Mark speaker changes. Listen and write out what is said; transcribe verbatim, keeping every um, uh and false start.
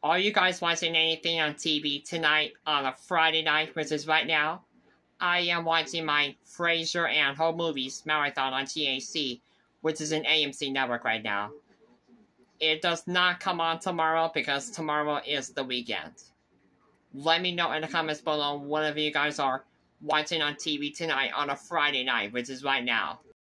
Speaker 1: Are you guys watching anything on T V tonight on a Friday night, which is right now? I am watching my Frasier and Home Movies marathon on T A C, which is an A M C network right now. It does not come on tomorrow because tomorrow is the weekend. Let me know in the comments below whatever you guys are watching on T V tonight on a Friday night, which is right now.